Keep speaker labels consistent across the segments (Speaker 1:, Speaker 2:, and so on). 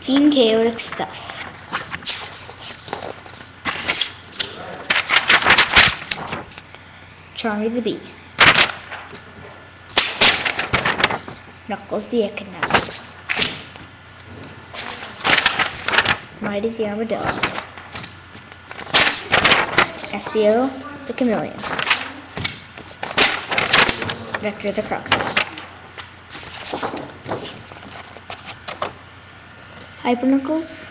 Speaker 1: Team Chaotic Stuff. Charmy the Bee. Knuckles the Echidna. Mighty the Armadillo. Espio the Chameleon. Vector the Crocodile. Hyper Knuckles.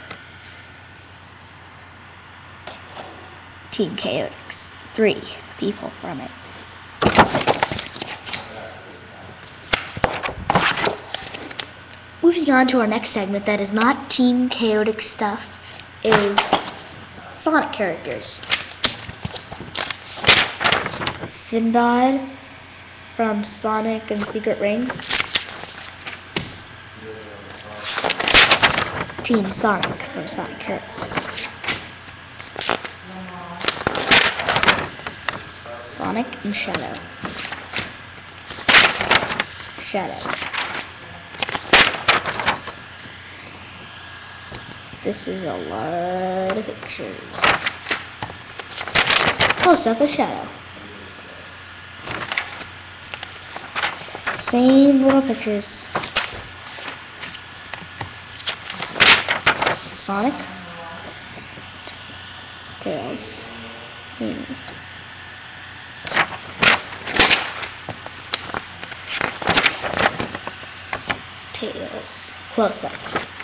Speaker 1: Team Chaotix. 3 people from it. Moving on to our next segment that is not Team Chaotic Stuff is Sonic characters. Sinbad from Sonic and Secret Rings. Team Sonic from Sonic Heroes. Sonic and Shadow. This is a lot of pictures. Close up of Shadow. Same little pictures. Sonic. Tails. Amy. Tails. Close up.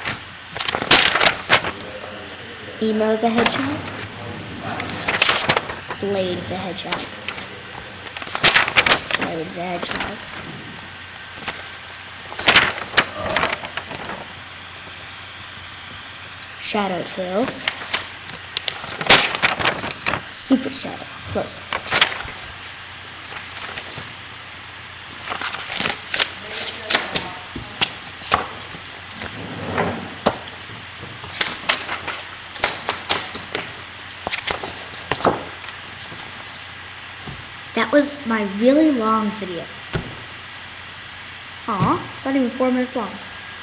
Speaker 1: Emo the Hedgehog. Blade the Hedgehog. Blade the Hedgehog. Shadow Tails. Super Shadow. Close up. That was my really long video. Aw, it's not even 4 minutes long.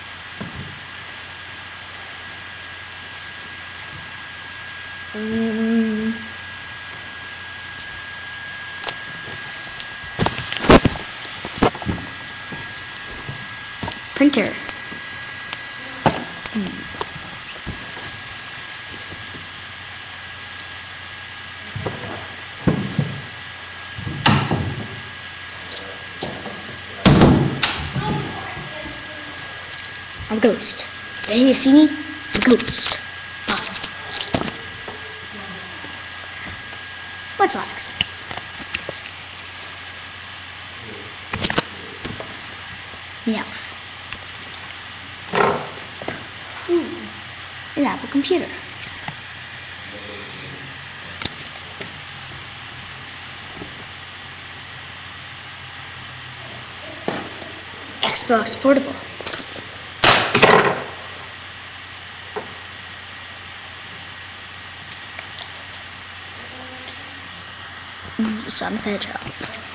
Speaker 1: Printer. I'm a ghost. Did you see me? I'm a ghost. What's next? Meowth. An Apple computer. Xbox Portable. Sonic the Hedgehog.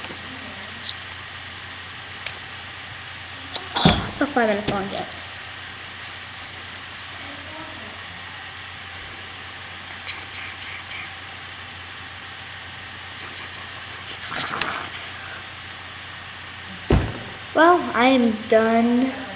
Speaker 1: Oh, it's not 5 minutes long yet. Well, I am done